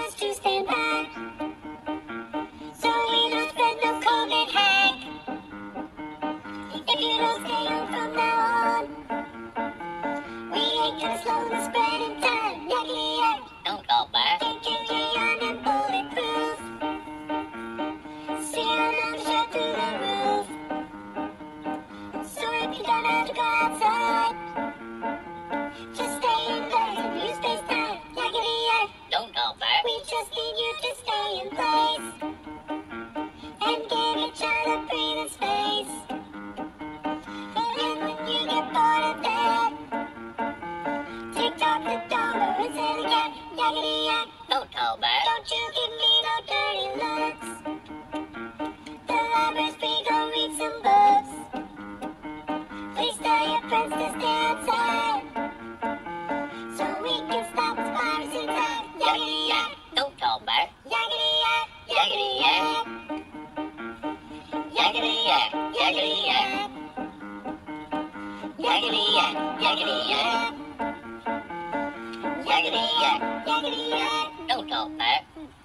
us to stand by, so we don't spread no COVID hack. If you don't stay home from now on, we ain't gonna slow the spread in time. Yakety yak. Don't go back. Thank you, you're young and bulletproof. See our lungs shot through the roof. So if you don't have to go outside, just stay indoors and use FaceTime. Yakety yak. Don't go back. We just need you to stay in place and give each other breathing space. And when you get bored of that, TikTok the dollar and say the cat. Yakety yak. Don't go back. Don't you give me no dirty looks. The library's free, go read some books. Please tell your friends to stay outside, so we can stop this virus inside. Yakety yak. Don't go back. Yakety yak. Yakety yak. Yakety yak. Yakety yak. Yakety yak. Yakety yak. Yakety yak. Yakety yak. Don't go back.